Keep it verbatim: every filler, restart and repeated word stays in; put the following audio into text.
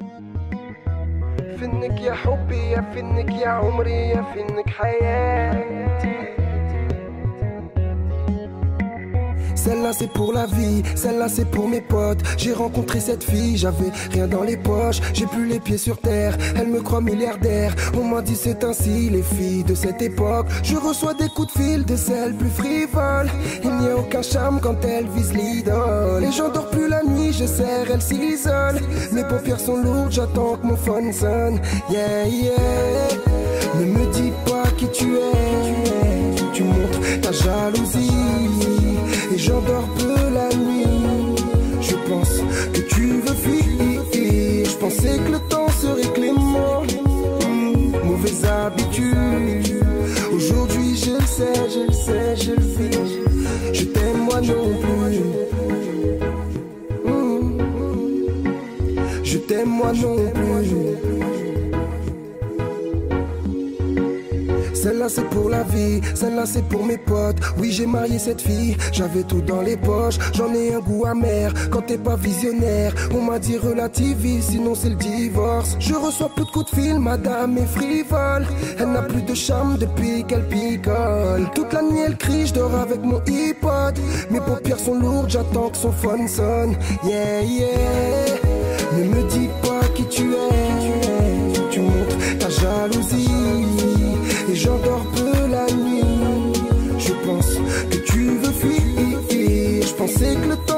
فينك يا حبي يا فينك يا عمري يا فينك حياتي. Celle-là c'est pour la vie, celle-là c'est pour mes potes. J'ai rencontré cette fille, j'avais rien dans les poches. J'ai plus les pieds sur terre, elle me croit milliardaire. On m'a dit c'est ainsi les filles de cette époque. Je reçois des coups de fil de celles plus frivoles. Il n'y a aucun charme quand elle vise l'idole. Et j'endors plus la nuit, je serre, elle s'isole. Mes paupières sont lourdes, j'attends que mon phone sonne. Yeah yeah. Ne me dis pas qui tu es, tu montres ta jalousie. Et j'endors peu la nuit. Je pense que tu veux fuir. Je pensais que le temps serait clément. Mmh, mauvaise habitude. Aujourd'hui je le sais, je le sais, je le vis. Je t'aime moi non plus. Mmh, je t'aime moi non plus. Celle-là c'est pour la vie, celle-là c'est pour mes potes. Oui j'ai marié cette fille, j'avais tout dans les poches. J'en ai un goût amer quand t'es pas visionnaire. On m'a dit relativise, sinon c'est le divorce. Je reçois plus de coups de fil, madame est frivole. Elle n'a plus de charme depuis qu'elle picole. Toute la nuit elle crie, je dors avec mon iPod. Mes paupières sont lourdes, j'attends que son phone sonne. Yeah yeah. Ne me dis pas qui tu es, tu montres ta jalousie. Et j'endors peu la nuit. Je pense que tu veux fuir. Je pensais que le temps